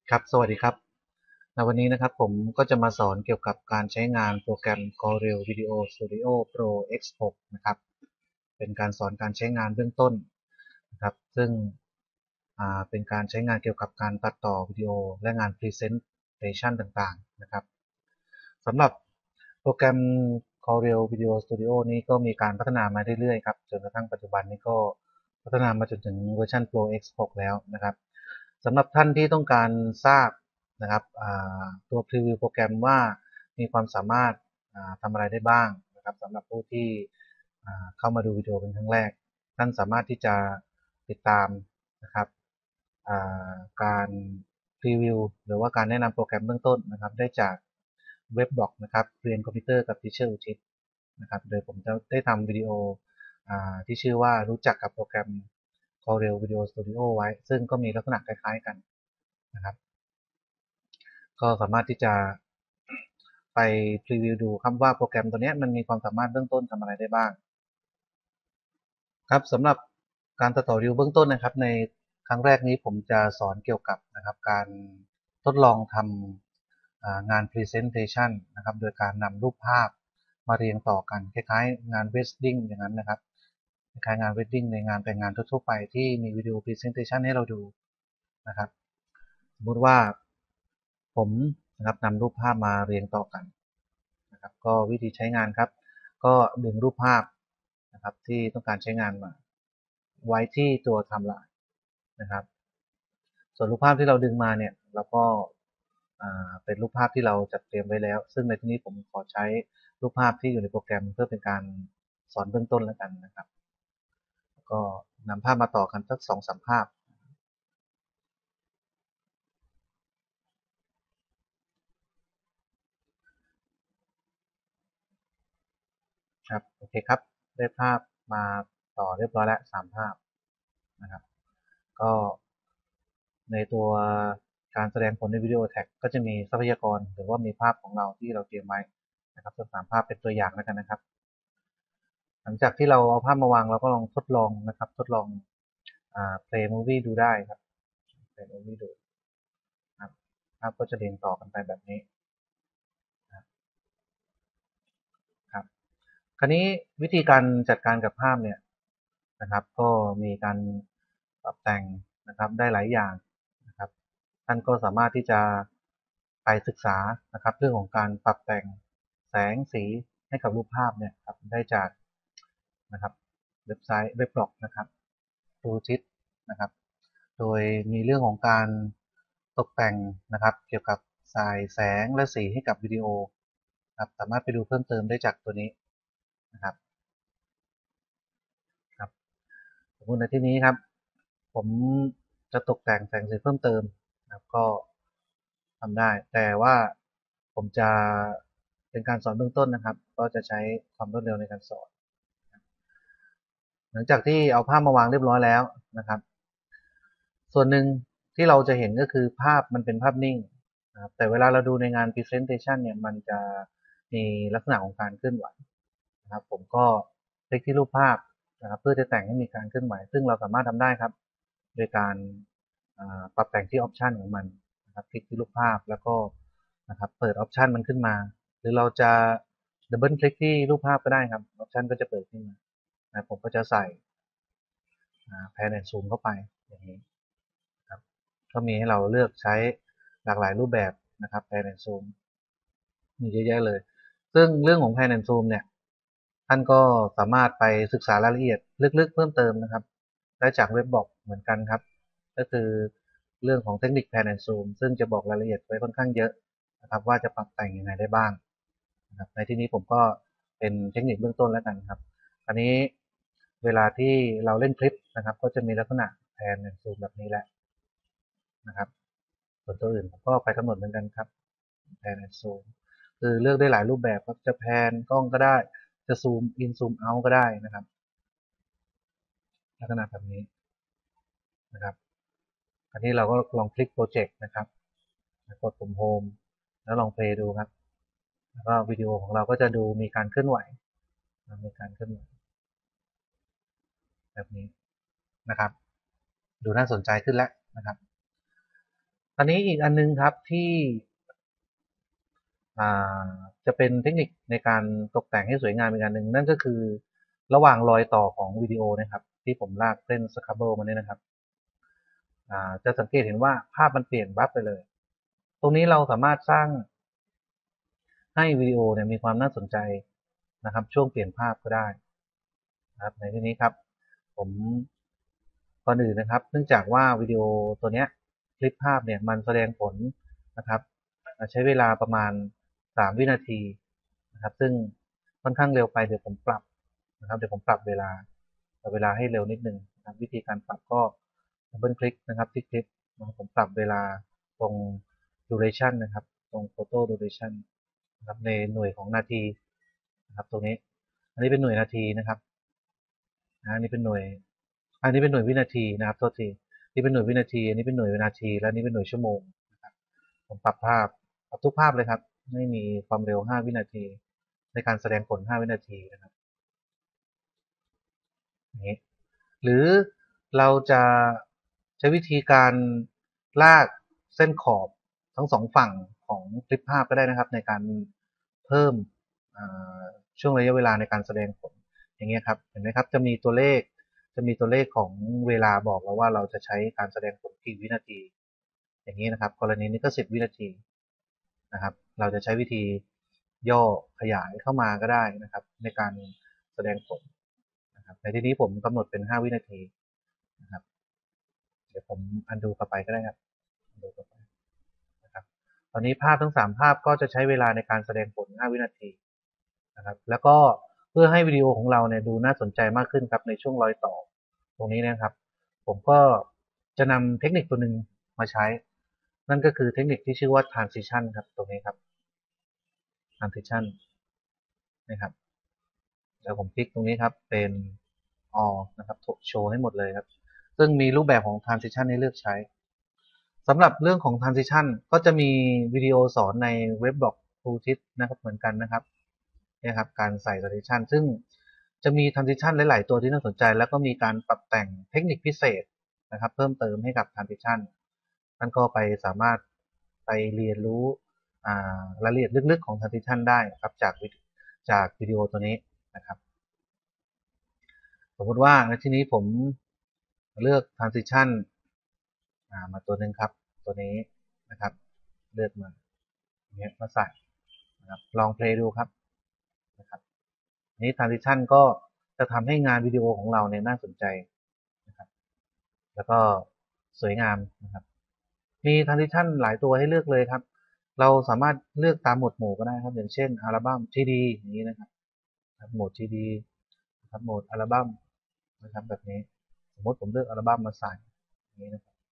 ครับสวัสดีครับในวันนี้นะครับผมก็จะมาสอนเกี่ยวกับการใช้งานโปรแกรม Corel Video Studio Pro X6 นะครับเป็นการสอนการใช้งานเบื้องต้นนะครับซึ่งเป็นการใช้งานเกี่ยวกับการตัดต่อวิดีโอและงาน Presentation ต่างๆนะครับสำหรับโปรแกรม Corel Video Studio นี้ก็มีการพัฒนามาเรื่อยๆครับจนกระทั่งปัจจุบันนี้ก็พัฒนามาจนถึงเวอร์ชัน Pro X6 แล้วนะครับสำหรับท่านที่ต้องการทราบนะครับตัวพรีวิวโปรแกรมว่ามีความสามารถทำอะไรได้บ้างนะครับสำหรับผู้ที่เข้ามาดูวิดีโอเป็นครั้งแรกท่านสามารถที่จะติดตามนะครับการพรีวิวหรือว่าการแนะนำโปรแกรมเบื้องต้นนะครับได้จากเว็บบล็อกนะครับเรียนคอมพิวเตอร์กับ Teacher อุทิศนะครับโดยผมจะได้ทำวิดีโอที่ชื่อว่ารู้จักกับโปรแกรม Corel Video Studio ไว้ซึ่งก็มีลักษณะคล้ายๆกันนะครับก็สามารถที่จะไปพรีวิวดูครับว่าโปรแกรมตัวนี้มันมีความสามารถเบื้องต้นทำอะไรได้บ้างครับสำหรับการตัดต่อวิดีโอเบื้องต้นนะครับในครั้งแรกนี้ผมจะสอนเกี่ยวกับนะครับการทดลองทำงาน Presentation นะครับโดยการนำรูปภาพมาเรียงต่อกันคล้ายๆงาน Wedding อย่างนั้นนะครับคล้ายๆงาน Wedding ในงานแต่งงานทั่วๆไปที่มีวิดีโอ Presentation ให้เราดูนะครับสมมุติว่าผมนะครับนำรูปภาพมาเรียงต่อกันนะครับก็วิธีใช้งานครับก็ดึงรูปภาพนะครับที่ต้องการใช้งานมาไว้ที่ตัวไทม์ไลน์นะครับส่วนรูปภาพที่เราดึงมาเนี่ยเราก็เป็นรูปภาพที่เราจัดเตรียมไว้แล้วซึ่งในที่นี้ผมขอใช้รูปภาพที่อยู่ในโปรแกรมเพื่อเป็นการสอนเบื้องต้นแล้วกันนะครับก็นำภาพมาต่อกันสัก2-3ภาพครับโอเคครับได้ภาพมาต่อเรียบร้อยแล้ว3ภาพนะครับก็ในตัวการแสดงผลในวิดีโอแท็กก็จะมีทรัพยากรหรือว่ามีภาพของเราที่เราเตรียมไว้นะครับสัก3ภาพเป็นตัวอย่างแล้วกันนะครับหลังจากที่เราเอาภาพมาวางเราก็ลองทดลองนะครับทดลองplay movie ดูได้ครับ play movie ดูครับภาพก็จะเรียงต่อกันไปแบบนี้ครับคราวนี้วิธีการจัดการกับภาพเนี่ยนะครับก็มีการปรับแต่งนะครับได้หลายอย่างนะครับท่านก็สามารถที่จะไปศึกษานะครับเรื่องของการปรับแต่งแสงสีให้กับรูปภาพเนี่ยครับได้จากนะครับเว็บไซต์เว็บบล็อกนะครับดูทิศนะครับโดยมีเรื่องของการตกแต่งนะครับเกี่ยวกับสายแสงและสีให้กับวิดีโอครับสามารถไปดูเพิ่มเติมได้จากตัวนี้นะครับครับ สมมติในที่นี้ครับผมจะตกแต่งแสงสีเพิ่มเติมนะครับก็ทำได้แต่ว่าผมจะเป็นการสอนเบื้องต้นนะครับก็จะใช้ความรวดเร็วในการสอนหลังจากที่เอาภาพมาวางเรียบร้อยแล้วนะครับส่วนหนึ่งที่เราจะเห็นก็คือภาพมันเป็นภาพนิ่งนะครับแต่เวลาเราดูในงาน Presentation เนี่ยมันจะมีลักษณะของการเคลื่อนไหวนะครับผมก็คลิกที่รูปภาพนะครับเพื่อจะแต่งให้มีการเคลื่อนไหวซึ่งเราสามารถทำได้ครับ โดยการปรับแต่งที่ออปชันของมันนะครับคลิกที่รูปภาพแล้วก็นะครับเปิดออปชันมันขึ้นมาหรือเราจะดับเบิลคลิกที่รูปภาพก็ได้ครับออปชันก็จะเปิดขึ้นมานะผมก็จะใส่แพนแอนด์ซูมเข้าไปอย่างนี้ครับก็มีให้เราเลือกใช้หลากหลายรูปแบบนะครับแพนแอนด์ซูมมีเยอะแยะเลยซึ่งเรื่องของแพนแอนด์ซูมเนี่ยท่านก็สามารถไปศึกษารายละเอียดลึกๆเพิ่มเติมนะครับได้จากเว็บบอกเหมือนกันครับก็คือเรื่องของเทคนิคแพนแอนด์ซูมซึ่งจะบอกรายละเอียดไว้ค่อนข้างเยอะนะครับว่าจะปรับแต่งยังไงได้บ้างนะครับในที่นี้ผมก็เป็นเทคนิคเบื้องต้นแล้วกันครับอันนี้เวลาที่เราเล่นคลิปนะครับก็จะมีลักษณะแพนแอนด์ซูมแบบนี้แหละนะครับส่วนตัวอื่นผมก็ไปกำหนดเหมือนกันครับแพนแอนด์ซูมคือเลือกได้หลายรูปแบบครับจะแพนกล้องก็ได้จะซูมอินซูมเอาก็ได้นะครับลักษณะแบบนี้นะครับอันนี้เราก็ลองคลิกโปรเจกต์นะครับกดปุ่มโฮมแล้วลองเพลย์ดูครับแล้วก็วิดีโอของเราก็จะดูมีการเคลื่อนไหวมีการเคลื่อนไหวแบบนี้นะครับดูน่าสนใจขึ้นแล้วนะครับตอนนี้อีกอันนึงครับที่อ่าจะเป็นเทคนิคในการตกแต่งให้สวยงามอีกอันหนึ่งนั่นก็คือระหว่างรอยต่อของวิดีโอนะครับที่ผมลากเส้นสครับเบิลมาเนี่ยนะครับจะสังเกตเห็นว่าภาพมันเปลี่ยนบัฟไปเลยตรงนี้เราสามารถสร้างให้วิดีโอเนี่ยมีความน่าสนใจนะครับช่วงเปลี่ยนภาพก็ได้นะครับในที่นี้ครับผมก่อนอื่นนะครับเนื่องจากว่าวิดีโอตัวเนี้ยคลิปภาพเนี่ยมันแสดงผลนะครับใช้เวลาประมาณ3วินาทีนะครับซึ่งค่อนข้างเร็วไปเดี๋ยวผมปรับนะครับเดี๋ยวผมปรับเวลาให้เร็วนิดนึงนะครับวิธีการปรับก็ดับเบิลคลิกนะครับที่คลิปนะครับผมปรับเวลาตรง duration นะครับตรง photo duration นะครับในหน่วยของนาทีนะครับตรงนี้อันนี้เป็นหน่วยนาทีนะครับอันนี้เป็นหน่วย อันนี้เป็นหน่วยวินาทีนะครับโทษทีนี่เป็นหน่วยวินาทีอันนี้เป็นหน่วยวินาทีและนี่เป็นหน่วยชั่วโมงนะครับผมปรับภาพปรับทุกภาพเลยครับไม่มีความเร็ว5วินาทีในการแสดงผล5วินาทีนะครับอย่างนี้หรือเราจะใช้วิธีการลากเส้นขอบทั้งสองฝั่งของคลิปภาพก็ได้นะครับในการเพิ่มช่วงระยะเวลาในการแสดงผลอย่างเงี้ยครับเห็นไหมครับจะมีตัวเลขของเวลาบอกเราว่าเราจะใช้การแสดงผลกี่วินาทีอย่างนี้นะครับกรณีนี้ก็10วินาทีนะครับเราจะใช้วิธีย่อขยายเข้ามาก็ได้นะครับในการแสดงผลนะครับในที่นี้ผมกำหนดเป็น5วินาทีนะครับเดี๋ยวผมอันดูกลับไปก็ได้ครับอันดูกลับไปนะครับตอนนี้ภาพทั้ง3ภาพก็จะใช้เวลาในการแสดงผล5วินาทีนะครับแล้วก็เพื่อให้วิดีโอของเราเนี่ยดูน่าสนใจมากขึ้นครับในช่วงรอยต่อตรงนี้นะครับผมก็จะนำเทคนิคตัวหนึ่งมาใช้นั่นก็คือเทคนิคที่ชื่อว่า transition ครับตรงนี้ครับ transition นะครับแล้วผมคลิกตรงนี้ครับเป็น all นะครับโชว์ให้หมดเลยครับซึ่งมีรูปแบบของ transition ให้เลือกใช้สำหรับเรื่องของ transition ก็จะมีวิดีโอสอนในเว็บบล็อก Tooltip นะครับเหมือนกันนะครับเนี่ยครับการใส่ transition ซึ่งจะมี transition หลายๆตัวที่น่าสนใจแล้วก็มีการปรับแต่งเทคนิคพิเศษนะครับเพิ่มเติมให้กับ transition ท่านก็ไปสามารถไปเรียนรู้รายละเอียดลึกๆของ transition ได้ครับจากวิดีโอตัวนี้นะครับสมมติว่าในที่นี้ผมเลือก transition มาตัวหนึ่งครับตัวนี้นะครับเลือกมาอย่างเงี้ยมาใส่นะครับลองเพลย์ดูครับนะครับนี้ transition ก็จะทำให้งานวิดีโอของเราเนี่ยน่าสนใจนะครับแล้วก็สวยงามนะครับมี transition หลายตัวให้เลือกเลยครับเราสามารถเลือกตามหมวดหมู่ก็ได้ครับอย่างเช่นอัลบั้ม TD อย่างนี้นะครับโหมด TD นะครับโหมดอัลบั้มนะครับแบบนี้สมมติผมเลือกอัลบั้มมาใส่อย่างนี้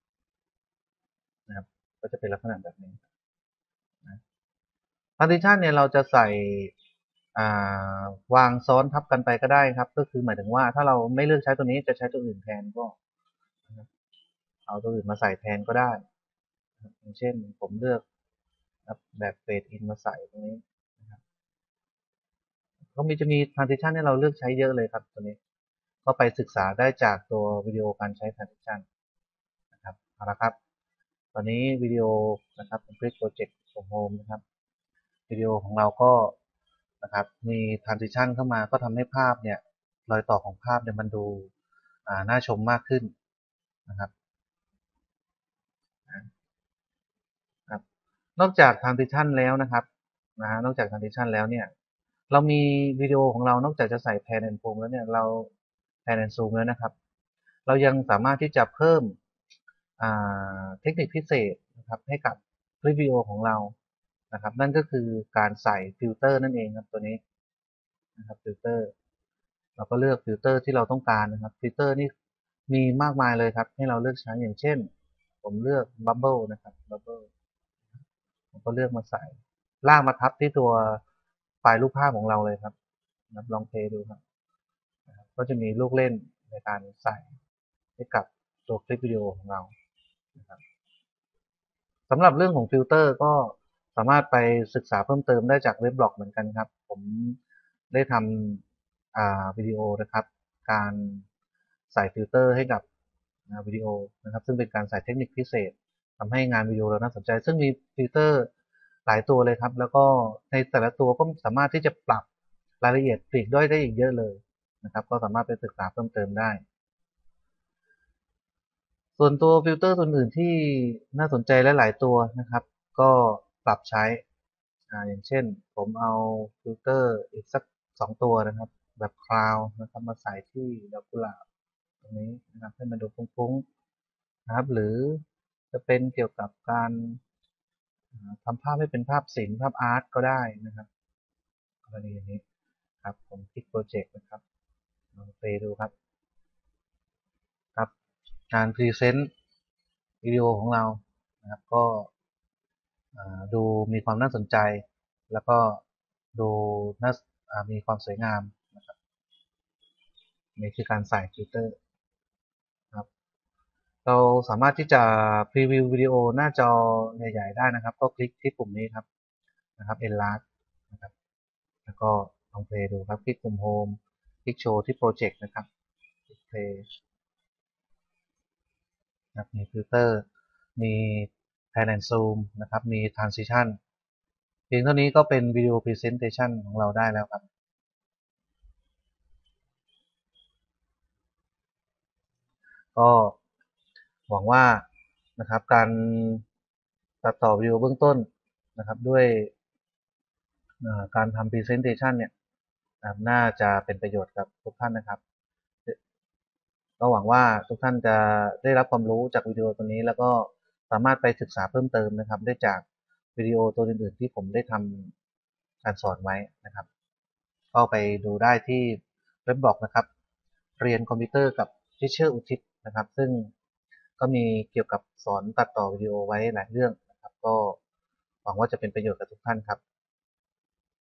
นะครับก็จะเป็นลักษณะแบบนี้นะ partition เนี่ยเราจะใส่วางซ้อนทับกันไปก็ได้ครับก็คือหมายถึงว่าถ้าเราไม่เลือกใช้ตัวนี้จะใช้ตัวอื่นแทนก็เอาตัวอื่นมาใส่แทนก็ได้อย่างเช่นผมเลือกแบบเฟดอินมาใส่ตรงนี้นะครับก็จะมี transition ให้เราเลือกใช้เยอะเลยครับตัวนี้ก็ไปศึกษาได้จากตัววิดีโอการใช้ transition นะครับเอาละครับตอนนี้วิดีโอนะครับผมคลิกโปรเจกต์ของโฮมนะครับวิดีโอของเราก็นะครับมี transition เข้ามาก็ทำให้ภาพเนี่ยรอยต่อของภาพเนี่ยมันดูน่าชมมากขึ้นนะครับครับนอกจาก transition แล้วนะครับนอกจาก transition แล้วเนี่ยเรามีวิดีโอของเรานอกจากจะใส่ pan and zoom แล้วเนี่ยเรา pan and zoom แล้วนะครับเรายังสามารถที่จะเพิ่มเทคนิคพิเศษนะครับให้กับคลิปวิดีโอของเรานะครับนั่นก็คือการใส่ฟิลเตอร์นั่นเองครับตัวนี้นะครับฟิลเตอร์เราก็เลือกฟิลเตอร์ที่เราต้องการนะครับฟิลเตอร์นี่มีมากมายเลยครับให้เราเลือกใช้อย่างเช่นผมเลือกบับเบิลนะครับบับเบิลผมก็เลือกมาใส่ลากมาทับที่ตัวไฟล์รูปภาพของเราเลยครับลองเพลย์ดูครับก็จะมีลูกเล่นในการใส่ให้กับตัวคลิปวิดีโอของเรานะครับสำหรับเรื่องของฟิลเตอร์ก็สามารถไปศึกษาเพิ่มเติมได้จากเว็บบล็อกเหมือนกันครับผมได้ทำวิดีโอนะครับการใส่ฟิลเตอร์ให้กับวิดีโอนะครับซึ่งเป็นการใส่เทคนิคพิเศษทำให้งานวิดีโอเราน่าสนใจซึ่งมีฟิลเตอร์หลายตัวเลยครับแล้วก็ในแต่ละตัวก็สามารถที่จะปรับรายละเอียดปลีกย่อยได้อีกเยอะเลยนะครับก็สามารถไปศึกษาเพิ่มเติมได้ส่วนตัวฟิลเตอร์ตัวอื่นที่น่าสนใจหลายๆตัวนะครับก็ปรับใช้อย่างเช่นผมเอาฟิลเตอร์อีกสัก2 ตัวนะครับแบบคลาวนะครับมาใส่ที่ดอกกุหลาบตรงนี้นะครับให้มันดูฟุ้งๆนะครับหรือจะเป็นเกี่ยวกับการทำภาพให้เป็นภาพศิลป์ภาพอาร์ตก็ได้นะครับกรณีอย่างนี้ครับผมคลิกโปรเจกต์นะครับลองเพลย์ดูครับครับการพรีเซนต์วิดีโอของเรานะครับก็ดูมีความน่าสนใจแล้วก็ดูน่ามีความสวยงามนะครับนี่คือการใส่ฟิลเตอร์ครับเราสามารถที่จะพรีวิววิดีโอหน้าจอใหญ่ๆได้นะครับก็คลิกที่ปุ่มนี้ครับนะครับ Enlarge นะครับแล้วก็ลองเพลย์ดูครับคลิกปุ่ม Home คลิกโชว์ที่โปรเจกต์นะครับคลิกเพลย์นะครับมีฟิลเตอร์มี Pan and Zoom นะครับมี Transition เพียงเท่านี้ก็เป็นวิดีโอ Presentation ของเราได้แล้วครับก็หวังว่านะครับการตัดต่อวิดีโอเบื้องต้นนะครับด้วยการทำ Presentation เนี่ยน่าจะเป็นประโยชน์กับทุกท่านนะครับก็หวังว่าทุกท่านจะได้รับความรู้จากวิดีโอตัวนี้แล้วก็สามารถไปศึกษาเพิ่มเติมนะครับได้จากวิดีโอตัวอื่นๆที่ผมได้ทำการสอนไว้นะครับก็ไปดูได้ที่เว็บบล็อกนะครับเรียนคอมพิวเตอร์กับทิเชอร์อุทิศนะครับซึ่งก็มีเกี่ยวกับสอนตัดต่อวิดีโอไว้หลายเรื่องนะครับก็หวังว่าจะเป็นประโยชน์กับทุกท่านครับ